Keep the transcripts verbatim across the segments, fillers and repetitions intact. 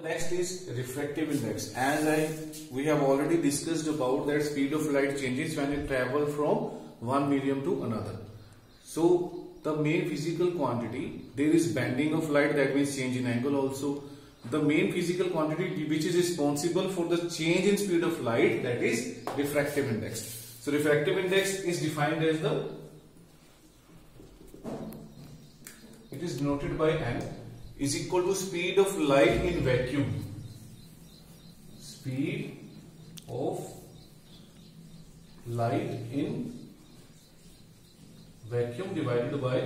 Next is refractive index. As I we have already discussed about that speed of light changes when it travel from one medium to another. So the main physical quantity, there is bending of light, that means change in angle also. The main physical quantity which is responsible for the change in speed of light, that is refractive index. So refractive index is defined as the, it is denoted by N, is equal to speed of light in vacuum. Speed of light in vacuum divided by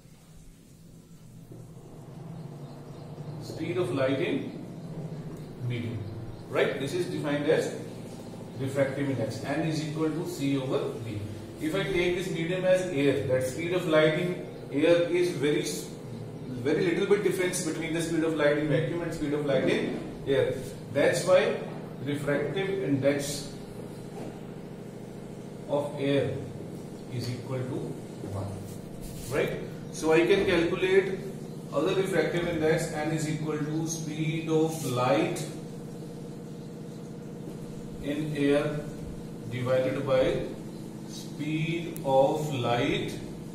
speed of light in medium. Right? This is defined as refractive index. N is equal to C over V. If I take this medium as air, that speed of light in air is very very little bit difference between the speed of light in vacuum and speed of light in air. That's why refractive index of air is equal to one. Right? So I can calculate other refractive index. N is equal to speed of light in air divided by speed of light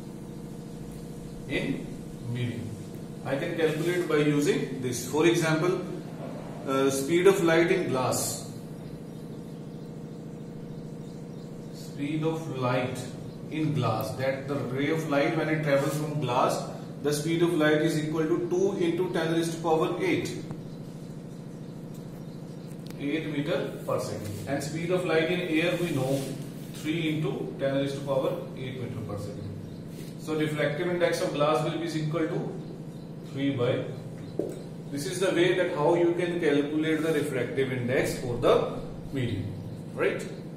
in medium. I can calculate by using this. For example, uh, speed of light in glass. Speed of light in glass, that the ray of light when it travels from glass, the speed of light is equal to two into ten raised to power eight. eight meter per second. And speed of light in air we know three into ten raised to power eight meter per second. So refractive index of glass will be equal to three by two. This is the way that how you can calculate the refractive index for the medium. Right?